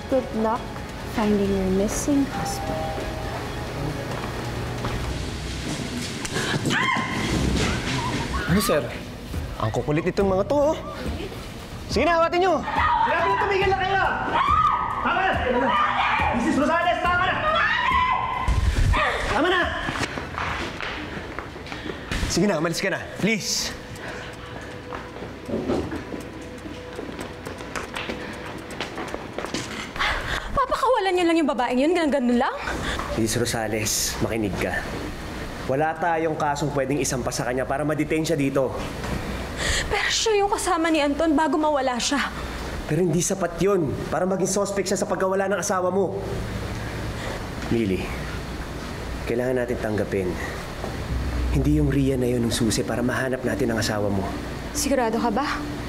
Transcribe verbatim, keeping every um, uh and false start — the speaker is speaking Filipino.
Good luck finding your missing husband. Ano, sir? Ang kukulit itong mga to, oh. Sige na, hawatin nyo! Sinabi na tumigil na kayo! Tama na! Missus Rosales, tama na! Tama na! Sige na, umalis ka na. Please. Papakawalan niyo lang yung babaeng yun? Ganun-ganun lang? Missus Rosales, makinig ka. Wala tayong kasong pwedeng isampa sa kanya para ma-detain siya dito. Pero siya yung kasama ni Anton bago mawala siya. Pero hindi sapat yun para maging suspect siya sa pagkawala ng asawa mo. Millie, kailangan natin tanggapin. Hindi yung Rhea na yun ang susi para mahanap natin ang asawa mo. Sigurado ka ba?